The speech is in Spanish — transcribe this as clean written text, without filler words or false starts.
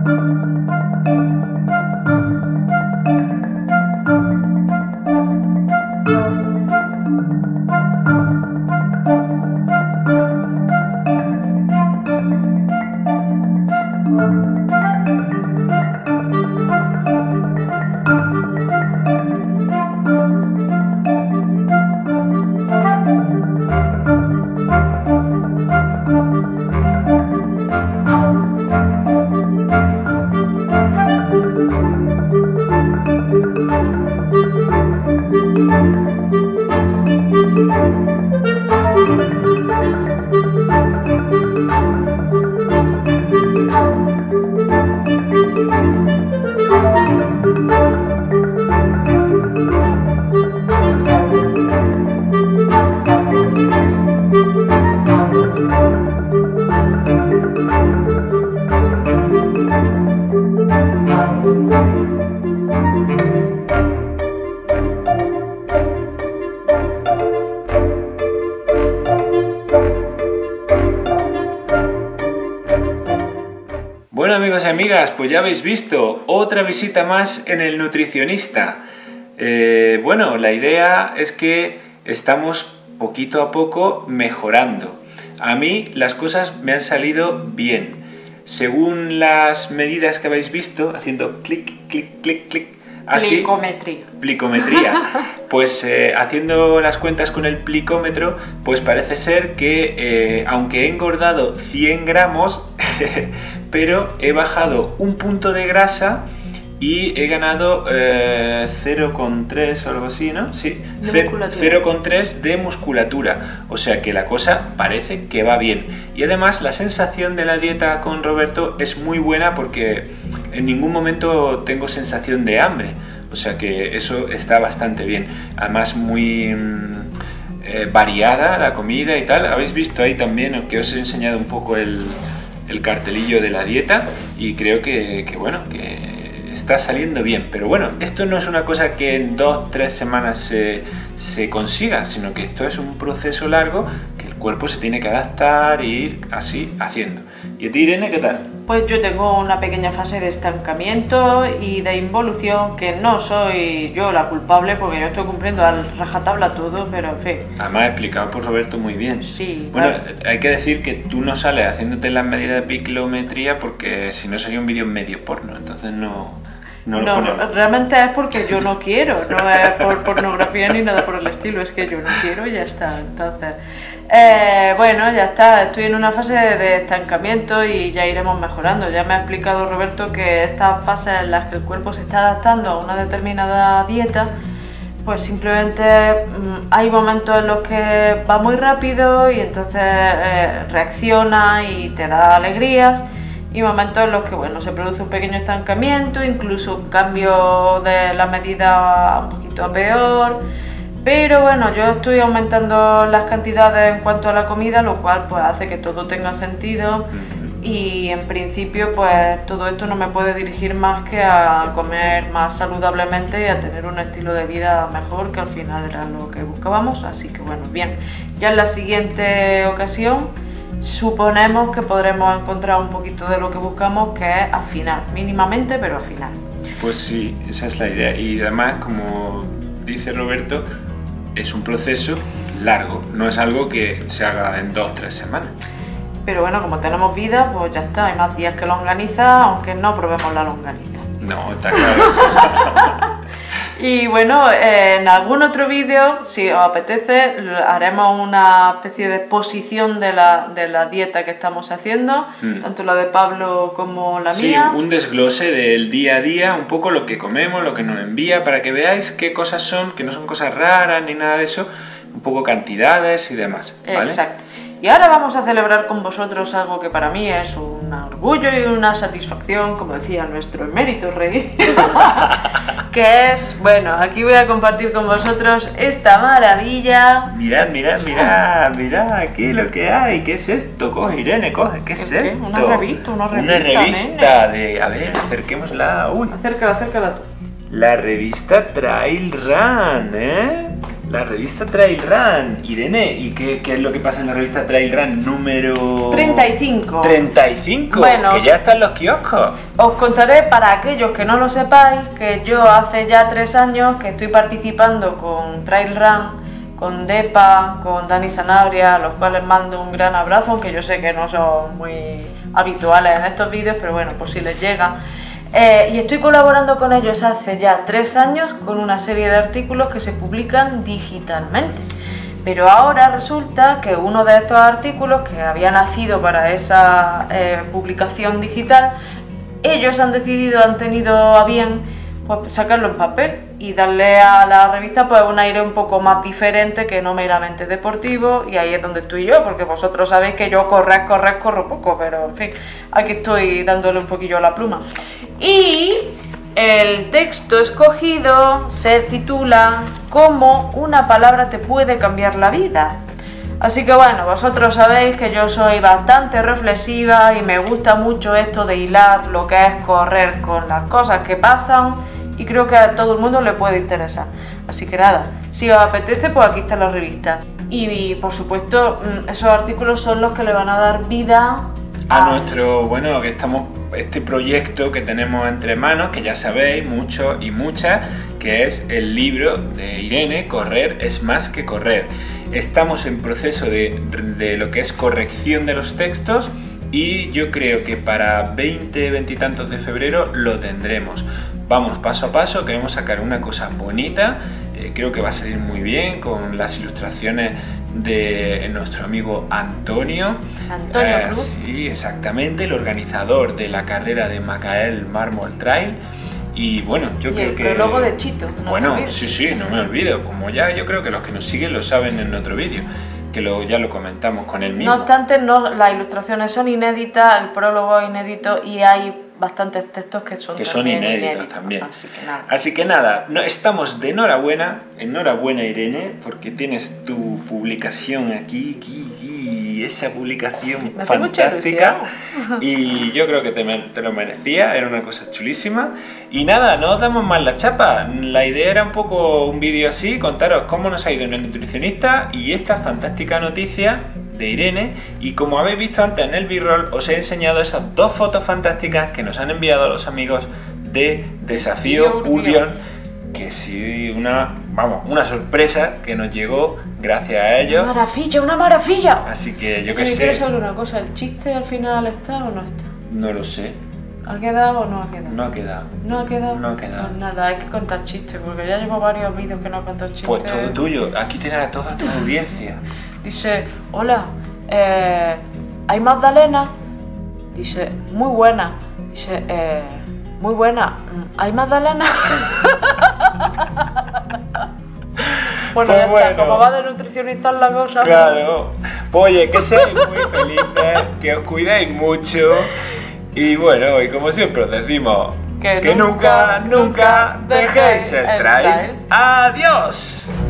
Bueno, amigos y amigas, pues ya habéis visto otra visita más en el nutricionista. Bueno, la idea es que estamos poquito a poco mejorando. A mí las cosas me han salido bien. Según las medidas que habéis visto, haciendo clic, clic, clic, clic, así, plicometría. Pues haciendo las cuentas con el plicómetro, pues parece ser que aunque he engordado 100 gramos, pero he bajado un punto de grasa y he ganado 0,3 o algo así, ¿no? Sí, 0,3 de musculatura. O sea que la cosa parece que va bien. Y además la sensación de la dieta con Roberto es muy buena porque en ningún momento tengo sensación de hambre. O sea que eso está bastante bien. Además muy variada la comida y tal. Habéis visto ahí también que os he enseñado un poco el cartelillo de la dieta y creo que bueno, que está saliendo bien. Pero bueno, esto no es una cosa que en 2-3 semanas se consiga, sino que esto es un proceso largo que el cuerpo se tiene que adaptar e ir así haciendo. ¿Y a ti, Irene, qué tal? Pues yo tengo una pequeña fase de estancamiento y de involución, que no soy yo la culpable porque yo estoy cumpliendo al rajatabla todo, pero en fin. Además explicado por Roberto muy bien. Sí. Bueno, hay que decir que tú no sales haciéndote las medidas de picometría porque si no sería un vídeo medio porno, entonces no lo ponemos. Realmente es porque yo no quiero, no es por pornografía ni nada por el estilo, es que yo no quiero y ya está. Entonces, bueno, ya está, estoy en una fase de estancamiento y ya iremos mejorando. Ya me ha explicado Roberto que estas fases en las que el cuerpo se está adaptando a una determinada dieta, pues simplemente hay momentos en los que va muy rápido y entonces reacciona y te da alegrías, y momentos en los que bueno, se produce un pequeño estancamiento, incluso un cambio de la medida un poquito a peor. Pero bueno, yo estoy aumentando las cantidades en cuanto a la comida, lo cual pues hace que todo tenga sentido. Y en principio pues todo esto no me puede dirigir más que a comer más saludablemente y a tener un estilo de vida mejor, que al final era lo que buscábamos. Así que bueno, bien, ya en la siguiente ocasión suponemos que podremos encontrar un poquito de lo que buscamos, que es afinar, mínimamente, pero afinar. Pues sí, esa es la idea. Y además, como dice Roberto, es un proceso largo, no es algo que se haga en 2-3 semanas. Pero bueno, como tenemos vida, pues ya está, hay más días que longaniza, aunque no probemos la longaniza. No, está claro. Y bueno, en algún otro vídeo, si os apetece, haremos una especie de exposición de la dieta que estamos haciendo, tanto la de Pablo como la mía. Sí, un desglose del día a día, un poco lo que comemos, lo que nos envía, para que veáis qué cosas son, que no son cosas raras ni nada de eso, un poco cantidades y demás, ¿vale? Exacto. Y ahora vamos a celebrar con vosotros algo que para mí es un orgullo y una satisfacción, como decía nuestro emérito rey, que es, bueno, aquí voy a compartir con vosotros esta maravilla. Mirad, mirad, mirad, mirad aquí lo que hay. ¿Qué es esto? Coge, Irene, coge. ¿Qué es esto? Una revista, una revista de... A ver, acerquémosla. Uy. Acércala tú. La revista Trail Run, ¿eh? La revista Trail Run. Irene, ¿y qué es lo que pasa en la revista Trail Run número 35? 35, bueno, que ya está en los kioscos. Os contaré, para aquellos que no lo sepáis, que yo hace ya 3 años que estoy participando con Trail Run, con Depa, con Dani Sanabria, a los cuales mando un gran abrazo, aunque yo sé que no son muy habituales en estos vídeos, pero bueno, por si les llega. Y estoy colaborando con ellos hace ya 3 años con una serie de artículos que se publican digitalmente. Pero ahora resulta que uno de estos artículos que había nacido para esa publicación digital, ellos han tenido a bien pues sacarlo en papel y darle a la revista pues un aire un poco más diferente, que no meramente deportivo, y ahí es donde estoy yo, porque vosotros sabéis que yo corro poco, pero en fin, aquí estoy dándole un poquillo a la pluma. Y el texto escogido se titula ¿Cómo una palabra te puede cambiar la vida? Así que bueno, vosotros sabéis que yo soy bastante reflexiva y me gusta mucho esto de hilar lo que es correr con las cosas que pasan, y creo que a todo el mundo le puede interesar. Así que nada, si os apetece, pues aquí está la revista. Y por supuesto, esos artículos son los que le van a dar vida a nuestro, bueno, que estamos, este proyecto que tenemos entre manos, que ya sabéis, muchos y muchas, que es el libro de Irene, Correr es más que correr. Estamos en proceso de lo que es corrección de los textos, y yo creo que para 20 y tantos de febrero lo tendremos. Vamos paso a paso, queremos sacar una cosa bonita, creo que va a salir muy bien con las ilustraciones de nuestro amigo Antonio. Antonio Cruz. Sí, exactamente, el organizador de la carrera de Macael Mármol Trail. Y bueno, yo creo que... el prólogo de Chito. No bueno, sí, no me olvido. Como ya yo creo que los que nos siguen lo saben en otro vídeo, que ya lo comentamos con él mismo. No obstante, las ilustraciones son inéditas, el prólogo es inédito y hay bastantes textos que son inéditos también. Así que nada, estamos de enhorabuena, Irene, porque tienes tu publicación aquí, esa publicación fantástica, y yo creo que te lo merecía, era una cosa chulísima. Y nada, no os damos más la chapa, la idea era un poco un vídeo así, contaros cómo nos ha ido en el nutricionista y esta fantástica noticia de Irene. Y como habéis visto antes en el b-roll, os he enseñado esas 2 fotos fantásticas que nos han enviado los amigos de Desafío Urbión, que sí, una sorpresa que nos llegó gracias a ellos. ¡Una maravilla! Así que yo qué sé. Quiero saber una cosa, ¿el chiste al final está o no está? No lo sé. ¿Ha quedado o no ha quedado? No ha quedado. ¿No ha quedado? No ha quedado. Pues nada, hay que contar chistes, porque ya llevo varios vídeos que no cuento chistes. Pues todo tuyo, aquí tienes a toda tu audiencia. Dice, hola, ¿hay Magdalena? Dice, muy buena. Dice, muy buena, ¿hay Magdalena? Bueno, pues ya bueno, está, como va de nutricionista la cosa. Claro. Oye, que seáis muy felices, que os cuidéis mucho. Y bueno, y como siempre os decimos, que nunca dejéis el trail. ¡Adiós!